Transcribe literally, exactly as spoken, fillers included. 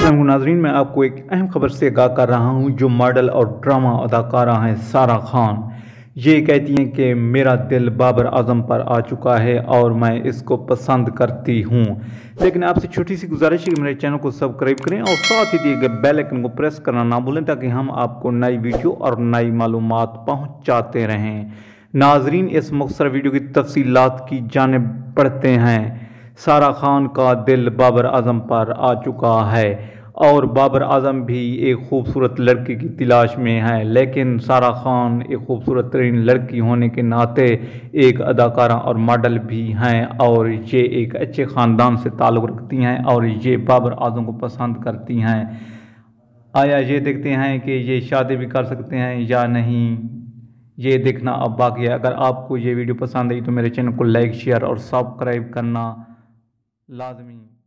अस्सलाम नाज़रीन, मैं आपको एक अहम खबर से आगाह कर रहा हूं। जो मॉडल और ड्रामा अदाकारा हैं सारा खान, ये कहती हैं कि मेरा दिल बाबर आजम पर आ चुका है और मैं इसको पसंद करती हूं। लेकिन आपसे छोटी सी गुजारिश है कि मेरे चैनल को सब्सक्राइब करें और साथ ही दिए गए बेल आइकन को प्रेस करना ना भूलें, ताकि हम आपको नई वीडियो और नई मालूमात पहुँचाते रहें। नाज़रीन, इस मुख्तसर वीडियो की तफसीलात की जानिब बढ़ते हैं। सारा खान का दिल बाबर आजम पर आ चुका है और बाबर आजम भी एक खूबसूरत लड़की की तलाश में है, लेकिन सारा खान एक खूबसूरत तरीन लड़की होने के नाते एक अदाकारा और मॉडल भी हैं और ये एक अच्छे ख़ानदान से ताल्लुक़ रखती हैं और ये बाबर आजम को पसंद करती हैं। आया ये देखते हैं कि ये शादी भी कर सकते हैं या नहीं, ये देखना अब बाकी है। अगर आपको ये वीडियो पसंद आई तो मेरे चैनल को लाइक, शेयर और सब्सक्राइब करना लाजमी।